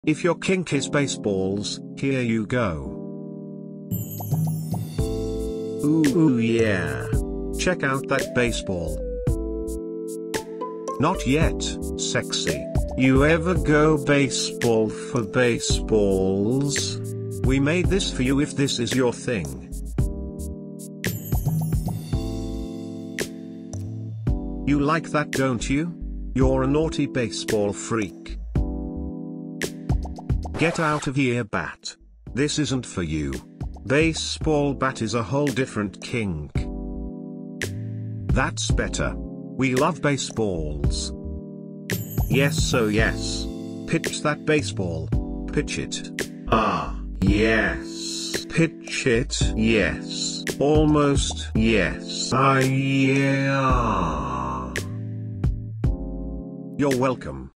If your kink is baseballs, here you go. Ooh yeah. Check out that baseball. Not yet, sexy. You ever go baseball for baseballs? We made this for you if this is your thing. You like that, don't you? You're a naughty baseball freak. Get out of here, bat. This isn't for you. Baseball bat is a whole different kink. That's better. We love baseballs. Yes, so yes. Pitch that baseball. Pitch it. Ah, yes. Pitch it. Yes. Almost. Yes. Ah, yeah. You're welcome.